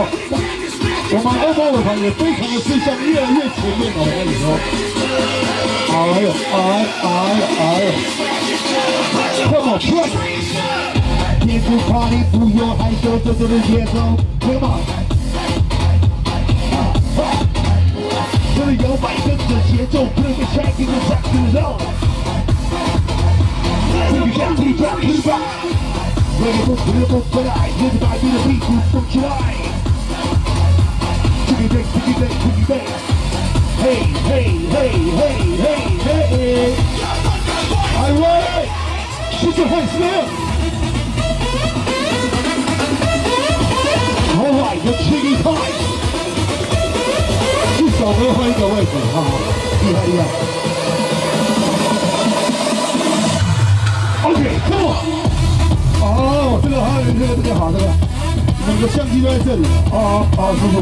哦。我们欧洲舞团也非常的趋向越来越前面哦，我跟你说。哎呦，Come on, play！ 天赋 party 不用害羞，这就是节奏 ，Come on！ 这里摇摆跟着节奏，不能被 check in the back to the zone。Take it back， 回不回来，跟着摆你的屁股动起来。Take it back，hey，来喂，谢谢汉斯。All right, the chicken pie。一首歌换一个位置，哈，厉害。OK，come on。哦，这个好，这个好，这个，两个相机都在这里。哦，舒服。